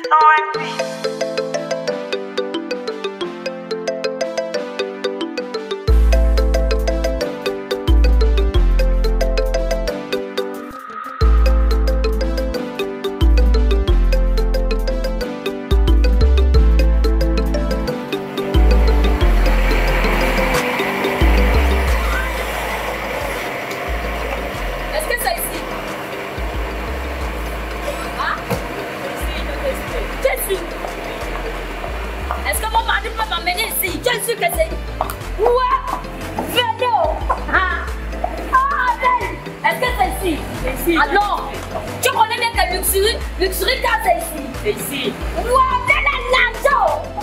Est-ce que mon mari peut m'emmener ici? Je suis que c'est... Ouais! Vélo! Ah! Abel! Est-ce que c'est ici? C'est ici. Alors, tu connais bien que Luxury Car c'est ici? C'est ici. Ouais! Viens la Nazo!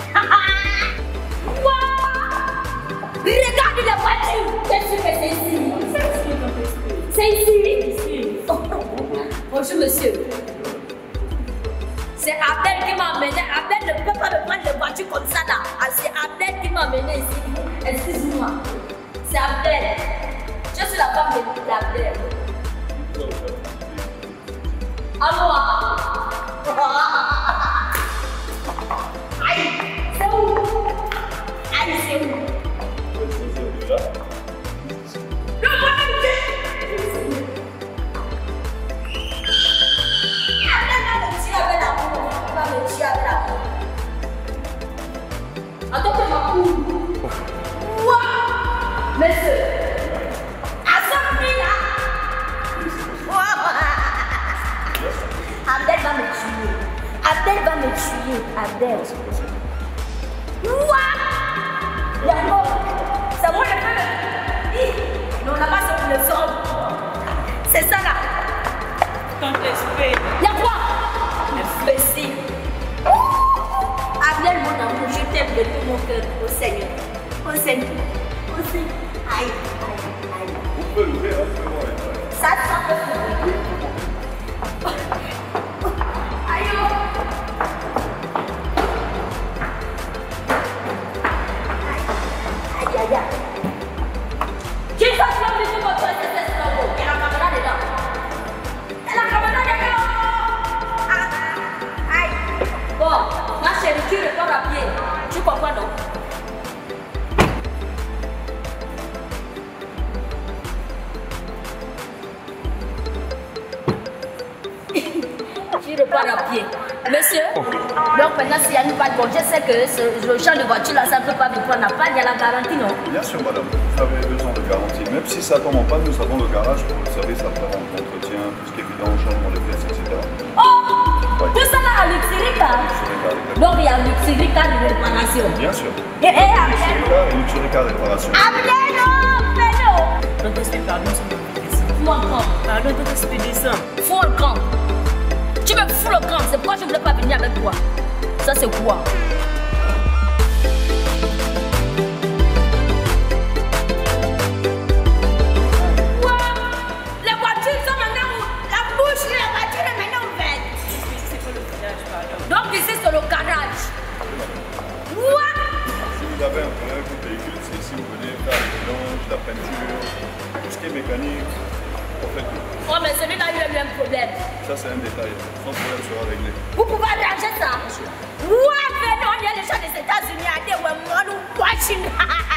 Ouais! Regarde les voitures! Je suis que c'est ici. C'est ici? Bonjour monsieur. C'est Abel qui m'a amené. Abel ne peut pas me prendre les voitures comme ça là. Ah, c'est Abel qui m'a amené ici. Excuse-moi. C'est Abel. Je suis la femme d'Abel. À moi. Aïe. C'est où? Aïe, c'est où? Le voilà. Attends que ma cour. Quoi? Monsieur. À ce prix-là. Abel va me tuer. Abel va me tuer. Abel. Quoi? C'est moi le feu. Non, on n'a pas ce le sang. C'est ça là. Quand t'espères. Y'a quoi? Imbécile. Abel, mon amour, je t'aime de tout mon cœur, au Seigneur. Au Seigneur. Au Seigneur. Aïe, aïe, aïe. Vous pouvez l'ouvrir, hein, c'est bon. Ça peut s'ouvrir. Aïe, oh. Aïe, aïe, aïe. Qui ça se lave sur votre tête, c'est ça, il y a la caméra dedans. Il y a la caméra dedans. Aïe. Bon, ma chérie, tu repars à pied. Tu comprends, non? Tu repars à pied. Monsieur, donc maintenant s'il y a une panne, bon, je sais que le champ de voiture là, ça ne peut pas me prendre la panne, il y a la garantie, non? Bien sûr, madame, vous avez besoin de garantie. Même si ça tombe en panne, nous avons le garage pour le service après-vente, entretien, tout ce qui est vidange, changement de pièces, etc. Oh! Ouais. Tout ça là à Luxury Car. Donc il y a Luxury Car de réparation. Bien sûr. Et Abel. Luxury Car réparation. Abel, non, Pélo. Donc, espère, pardon, c'est mon fils. Fous un camp. Pardon, donc, espère descendre. Fous un camp. Tu me fous le camp, c'est pourquoi je ne voulais pas venir avec toi. Ça c'est quoi? Donc ici c'est le garage. What? Si vous avez un problème avec le véhicule, c'est ici vous venez faire le vidange, la peinture, tout ce qui est mécanique, on fait tout. Oh mais celui-là il a eu un problème. Ça c'est un détail, son problème sera réglé. Vous pouvez arranger ça? Bien sûr. Ouais, venons, il y a les gens des États-Unis à dire ouais, moi nous watching.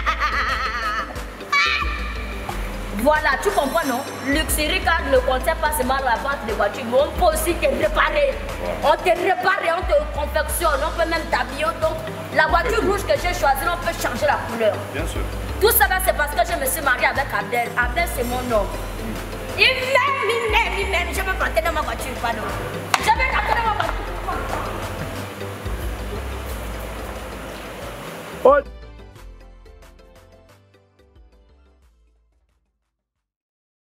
Voilà, tu comprends non? Luxury Car ne contient pas seulement la vente de voitures, mais on peut aussi te réparer. On te répare et on te confectionne, on peut même t'habiller. Donc la voiture rouge que j'ai choisie, on peut changer la couleur. Bien sûr. Tout ça c'est parce que je me suis mariée avec Abel. Abel c'est mon homme. Il m'aime. Je vais monter dans ma voiture, pardon. Je vais monter dans ma voiture. Oh.